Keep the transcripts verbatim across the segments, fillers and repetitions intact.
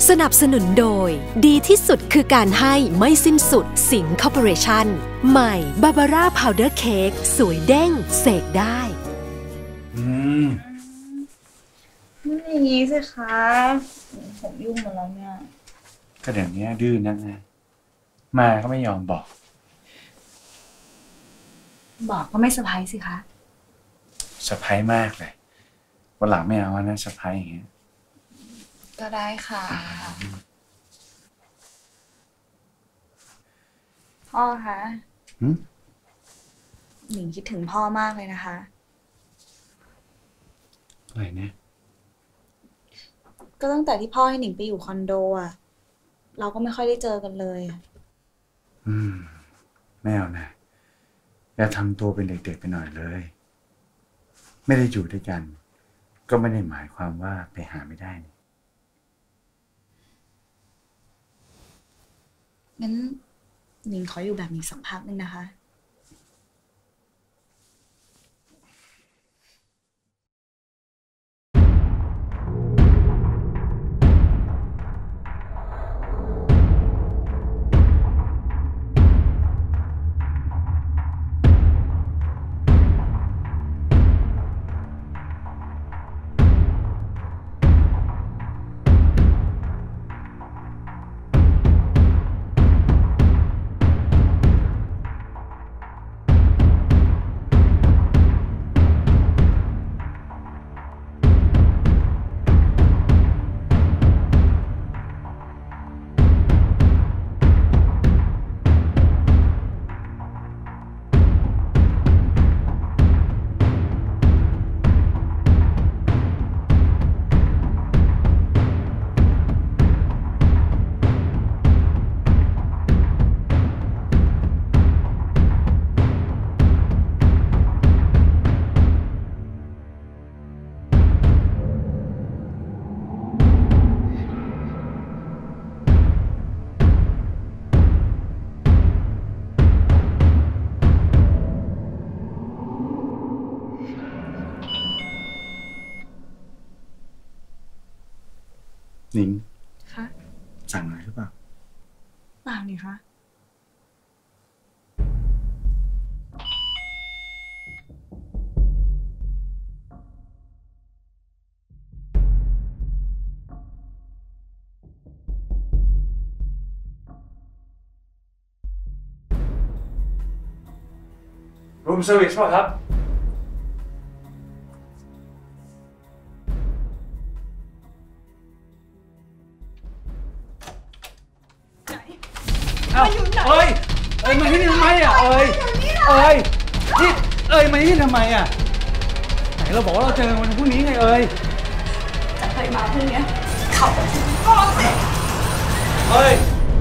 สนับสนุนโดยดีที่สุดคือการให้ไม่สิ้นสุดสิงห์คอร์ปอเรชั่นใหม่บาบาร่าพาวเดอร์เค้กสวยเด้งเสกได้อืมไม่อย่างนี้สิคะผมยุ่งหมดแล้วเนี่ยก็เดี๋ยวนี้ดื้อนักนะมาก็ไม่ยอมบอกบอกก็ไม่เซอร์ไพรส์สิคะเซอร์ไพรส์มากเลยวันหลังไม่เอานะเซอร์ไพรส์อย่างเงี้ยก็ได้ค่ะพ่อคะหนิงคิดถึงพ่อมากเลยนะคะอะไรเนี่ยก็ตั้งแต่ที่พ่อให้หนิงไปอยู่คอนโดอ่ะเราก็ไม่ค่อยได้เจอกันเลยอืมไม่เอานะอย่าทำตัวเป็นเด็กๆไปหน่อยเลยไม่ได้อยู่ด้วยกันก็ไม่ได้หมายความว่าไปหาไม่ได้งั้นหนิงขออยู่แบบนี้สักพักนึงนะคะนิงคะสั่งอะไรหรือเปล่าเปล่านี่คะรูมเซอร์วิสป่ะครับเอ้ยเอ้ยมาที่นี่ทำไมอ่ะเอ้ยเอ้ยนี่เอ้ยมาที่นี่ทำไมอ่ะไหนเราบอกว่าเราเจอวันพรุ่งนี้ไงเอ้ยจะเคยมาพรุ่งนี้เขาก้อนสิเอ้ย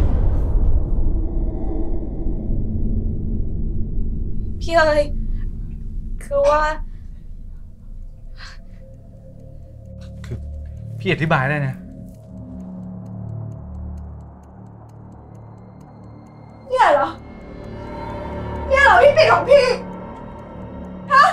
พี่เอ้ยคือว่าคือพี่อธิบายได้นะเนี่ยเหรอเนี่ยเหรอพี่ปิดของพี่ฮะ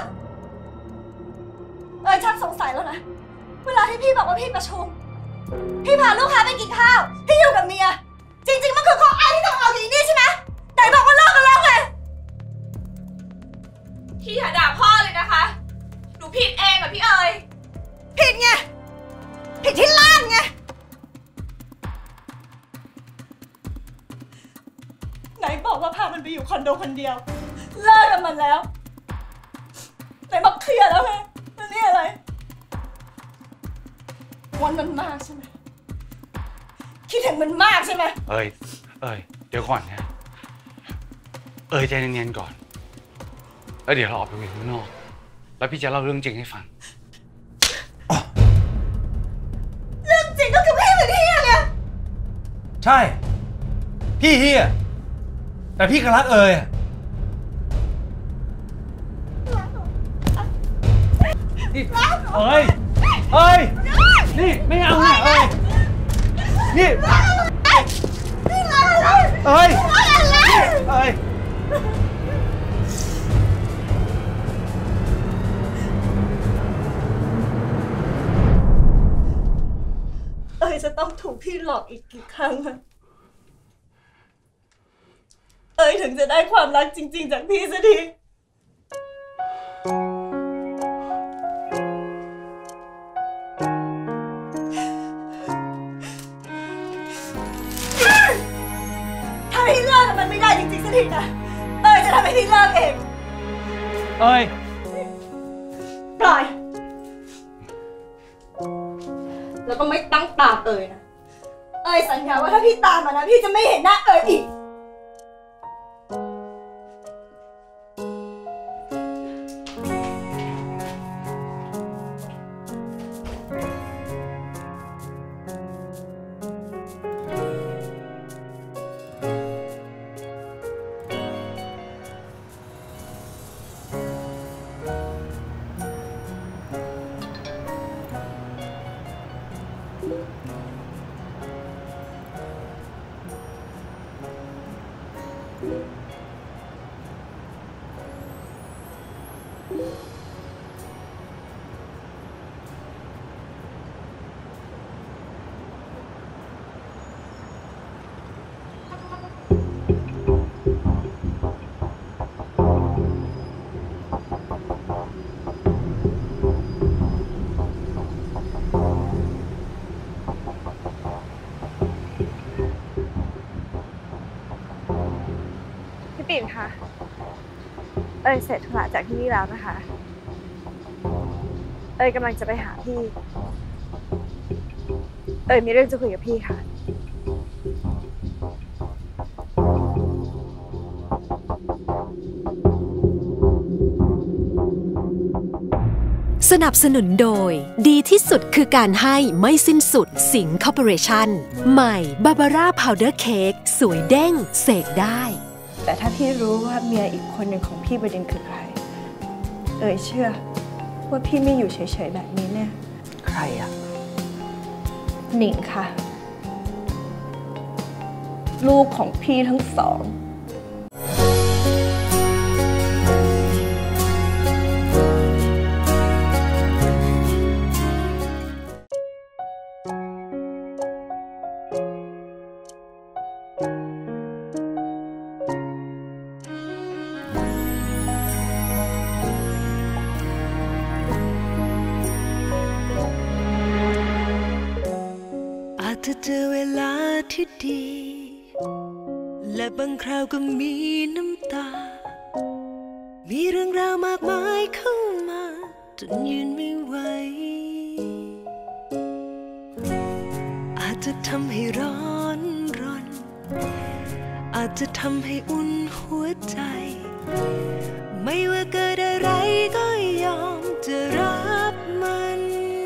เอ้ยฉันสงสัยแล้วนะเวลาที่พี่บอกว่าพี่ประชุมพี่พาลูกค้าไปกินข้าวพี่อยู่กับเมียจริงๆมันคือข้ออ้างที่ต้องเอาอย่างนี้ใช่ไหมแต่บอกว่าเลิกกันแล้วไงพี่อย่าด่าพ่อเลยนะคะหนูผิดเองอะพี่เอ๋ยผิดไงผิดที่ล่านไงไหนบอกว่าพามันไปอยู่คอนโดคนเดียวเลิกกับมันแล้วไหนบอกเคลียร์แล้วไงแล้วนี่อะไรวันมันมากใช่ไหมคิดถึงมันมากใช่ไหมเอ้ยเอ้ยเดี๋ยวก่อนนะเอ้ยใจเย็นๆก่อนแล้วเดี๋ยวเราออกไปคุยข้างนอกแล้วพี่จะเล่าเรื่องจริงให้ฟังเรื่องจริงก็คือพี่เป็นเฮียไงใช่พี่เฮียแต่พี่ก็รักเอ้ยนี่เอ้ยเอ้ยนี่ไม่เอาเนี่ยเอ้ยนี่นี่อะไรเอ้ยอะไรเอ้ยเอ้ยยจะต้องถูกพี่หลอกอีกกี่ครั้งอะเอ๋ยถึงจะได้ความรักจริงๆจากพี่สักทีถ้าพี่เลิกมันไม่ได้จริงๆสักทีนะเอ๋ยจะทำให้พี่เลิกเองเอ้ยปล่อยแล้วก็ไม่ตั้งตาเอ๋ยนะเอ๋ยสัญญาว่าถ้าพี่ตามมานะพี่จะไม่เห็นหน้าเอ๋ยอีกปิ่นค่ะเอยเสร็จธุระจากที่นี่แล้วนะคะเอยกำลังจะไปหาพี่เอยมีเรื่องจะคุยกับพี่ค่ะสนับสนุนโดยดีที่สุดคือการให้ไม่สิ้นสุดสิงห์คอร์ปอเรชั่นใหม่บาบาร่าพาวเดอร์เค้กสวยเด้งเสกได้แต่ถ้าพี่รู้ว่าเมียอีกคนหนึ่งของพี่บดินทร์คือใครเอ๋ยเชื่อว่าพี่ไม่อยู่เฉยๆแบบนี้แน่ใครอะหนิงค่ะลูกของพี่ทั้งสองถ้าเจอเวลาที่ดีและบางคราวก็มีน้ำตามีเรื่องราวมากมายเข้ามาจนยืนไม่ไหวอาจจะทำให้ร้อนรนอาจจะทำให้อุ่นหัวใจไม่ว่าเกิดอะไรก็ยอมจะรับมัน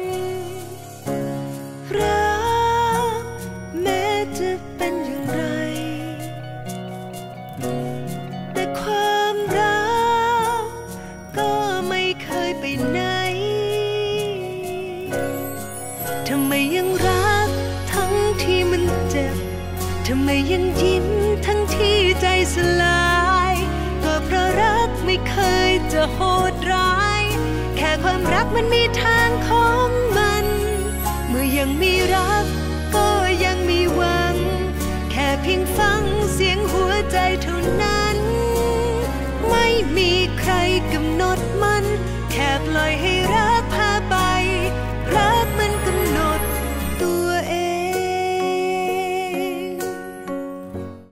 จะเป็นอย่างไรแต่ความรักก็ไม่เคยไปไหนทำไมยังรักทั้งที่มันเจ็บทำไมยังยิ้มทั้งที่ใจสลายก็เพราะรักไม่เคยจะโหดร้ายแค่ความรักมันมีทางของมันเมื่อยังมีรักก็ยังมีหวังแค่เพียงฟังเสียงหัวใจเท่านั้นไม่มีใคร